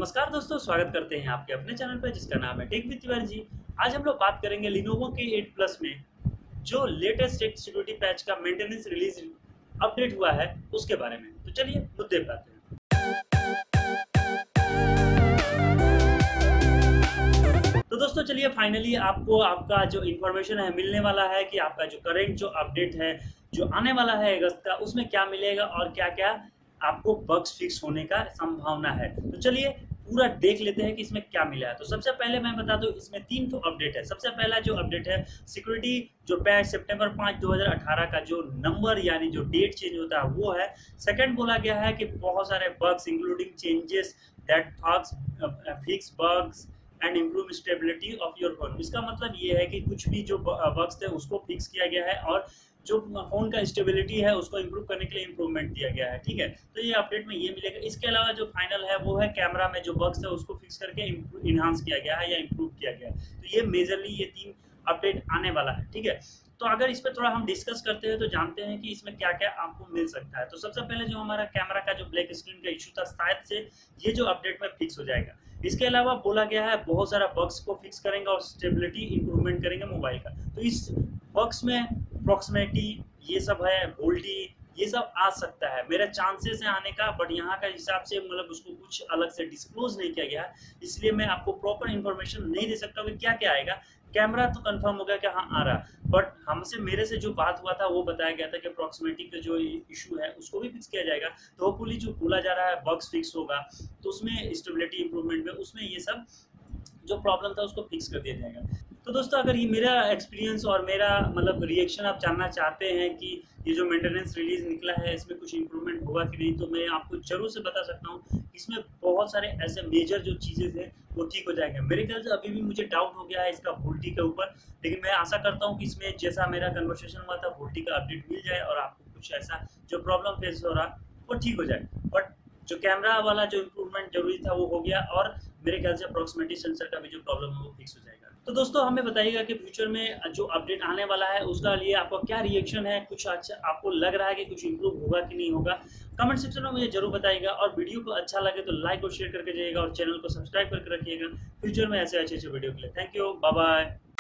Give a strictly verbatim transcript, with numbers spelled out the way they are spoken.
नमस्कार दोस्तों, स्वागत करते हैं आपके अपने चैनल पर जिसका नाम है टेक विद तिवारी जी। आज हम लोग बात करेंगे Lenovo के एट प्लस में जो लेटेस्ट एक सिक्योरिटी पैच का मेंटेनेंस रिलीज अपडेट हुआ है उसके बारे में। तो चलिए मुद्दे पे आते हैं। तो दोस्तों चलिए फाइनली आपको आपका जो इन्फॉर्मेशन है मिलने वाला है कि आपका जो करेंट जो अपडेट है जो आने वाला है अगस्त का, उसमें क्या मिलेगा और क्या क्या आपको बग्स फिक्स होने का संभावना है। तो चलिए पूरा देख लेते हैं कि इसमें क्या मिला है। तो सबसे पहले मैं बता दूं, इसमें तीन तो अपडेट है। सबसे पहला जो अपडेट है सिक्योरिटी जो पैच सितंबर पाँच दो हज़ार अठारह का जो नंबर यानी जो डेट चेंज होता है वो है। सेकंड बोला गया है कि बहुत सारे bugs including changes that fix bugs and improve stability of your phone. इसका मतलब ये है कि कुछ भी जो बग्स थे उसको फिक्स किया गया है और जो फोन का स्टेबिलिटी है उसको इम्प्रूव करने के लिए इम्प्रूवमेंट दिया गया है। ठीक है, तो ये अपडेट में ये मिलेगा। इसके अलावा जो फाइनल है वो है कैमरा में जो बग्स है उसको फिक्स करके इन्हांस किया गया है या इम्प्रूव किया गया है। तो ये मेजरली ये तीन अपडेट आने वाला है। ठीक है, तो अगर इस पर थोड़ा हम डिस्कस करते हैं तो जानते हैं कि इसमें क्या क्या आपको मिल सकता है। तो सबसे पहले जो हमारा कैमरा का जो ब्लैक स्क्रीन का इशू था शायद से ये जो अपडेट में फिक्स हो जाएगा। इसके अलावा बोला गया है बहुत सारा बग्स को फिक्स करेंगे और स्टेबिलिटी इंप्रूवमेंट करेंगे मोबाइल का। तो इस बग्स में अप्रॉक्सिमेटी ये सब है, वोल्टी ये सब आ सकता है, मेरा चांसेस है आने का, बट यहाँ का हिसाब से मतलब उसको कुछ अलग से डिस्क्लोज नहीं किया गया, इसलिए मैं आपको प्रॉपर इन्फॉर्मेशन नहीं दे सकता कि क्या क्या आएगा। कैमरा तो कंफर्म हो गया कि हाँ आ रहा, बट हमसे मेरे से जो बात हुआ था वो बताया गया था कि अप्रॉक्सिमेटी का जो इशू है उसको भी फिक्स किया जाएगा। तो होपफुली जो बोला जा रहा है बग्स फिक्स होगा तो उसमें स्टेबिलिटी इंप्रूवमेंट में उसमें ये सब जो प्रॉब्लम था उसको फिक्स कर दिया जाएगा। तो दोस्तों अगर ये मेरा एक्सपीरियंस और मेरा मतलब रिएक्शन आप जानना चाहते हैं कि ये जो मेंटेनेंस रिलीज निकला है इसमें कुछ इंप्रूवमेंट होगा कि नहीं, तो मैं आपको जरूर से बता सकता हूँ इसमें बहुत सारे ऐसे मेजर जो चीज़ें हैं वो ठीक हो जाएंगे। मेरे ख्याल से अभी भी मुझे डाउट हो गया है इसका वोल्टी के ऊपर, लेकिन मैं आशा करता हूँ कि इसमें जैसा मेरा कन्वर्सेशन हुआ था वोल्टी का अपडेट मिल जाए और आपको कुछ ऐसा जो प्रॉब्लम फेस हो रहा वो ठीक हो जाए। बट जो कैमरा वाला जो इम्प्रूवमेंट जरूरी था वो हो गया और मेरे ख्याल से अप्रॉक्सिमेटी सेंसर का भी जो प्रॉब्लम है वो फिक्स हो जाएगा। तो दोस्तों हमें बताइएगा कि फ्यूचर में जो अपडेट आने वाला है उसका लिए आपका क्या रिएक्शन है, कुछ अच्छा आपको लग रहा है कि कुछ इंप्रूव होगा कि नहीं होगा, कमेंट सेक्शन में मुझे जरूर बताइएगा। और वीडियो को अच्छा लगे तो लाइक और शेयर करके जाइएगा और चैनल को सब्सक्राइब करके रखिएगा फ्यूचर में ऐसे अच्छे अच्छे वीडियो के लिए। Thank you, bye bye.